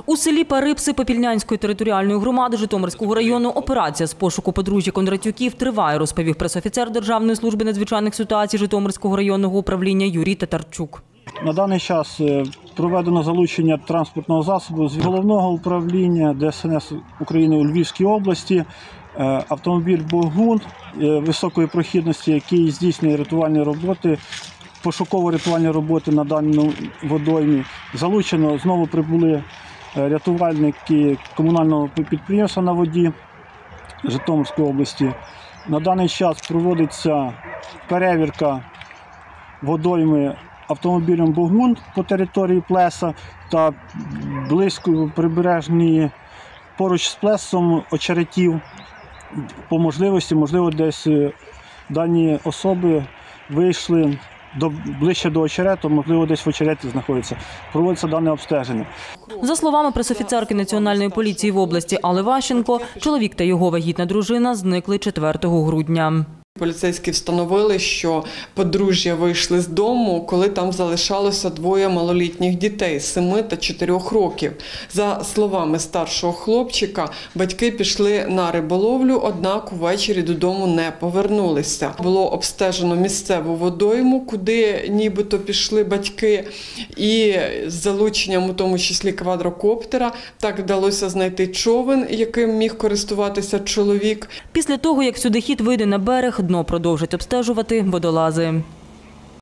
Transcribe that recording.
У селі Парипси Попільнянської територіальної громади Житомирського району операція з пошуку подружжя Кондратюків триває, розповів пресофіцер Державної служби надзвичайних ситуацій Житомирського районного управління Юрій Татарчук. На даний час проведено залучення транспортного засобу з головного управління ДСНС України у Львівській області. Автомобіль «Богун» високої прохідності, який здійснює рятувальні роботи, пошуково-рятувальні роботи на даному водоймі. Залучено, знову прибули рятувальники комунального підприємства на воді Житомирської області. На даний час проводиться перевірка водойми автомобілем «Богун» по території Плеса та близько прибережні поруч з Плесом очеретів. По можливості, можливо, десь дані особи вийшли ближче до очерету, можливо, десь в очереті знаходяться. Проводиться дане обстеження. За словами пресофіцерки Національної поліції в області Алли Ващенко, чоловік та його вагітна дружина зникли 4 грудня. Поліцейські встановили, що подружжя вийшли з дому, коли там залишалося 2 малолітніх дітей – 7 та 4 років. За словами старшого хлопчика, батьки пішли на риболовлю, однак увечері додому не повернулися. Було обстежено місцеву водойму, куди нібито пішли батьки, і з залученням у тому числі квадрокоптера так вдалося знайти човен, яким міг користуватися чоловік. Після того, як судохід вийде на берег, дно продовжать обстежувати водолази.